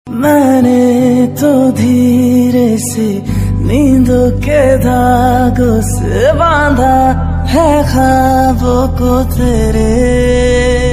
मैंने तो धीरे से नींदों के धागों से बांधा है ख्वाबों को तेरे।